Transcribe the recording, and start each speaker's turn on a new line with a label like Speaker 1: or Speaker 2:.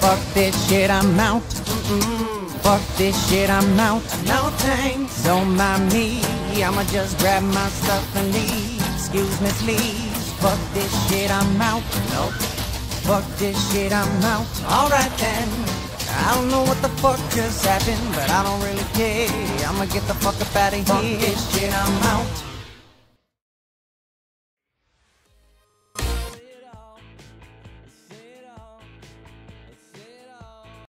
Speaker 1: Fuck this shit, I'm out. Fuck this shit, I'm out.
Speaker 2: No thanks.
Speaker 1: Don't mind me, I'ma just grab my stuff and leave. Excuse me, please. Fuck this shit, I'm out.
Speaker 2: Nope.
Speaker 1: Fuck this shit, I'm out.
Speaker 2: Alright then.
Speaker 1: I don't know what the fuck just happened, but I don't really care. I'ma get the fuck up out of here.
Speaker 2: Fuck this shit, I'm out.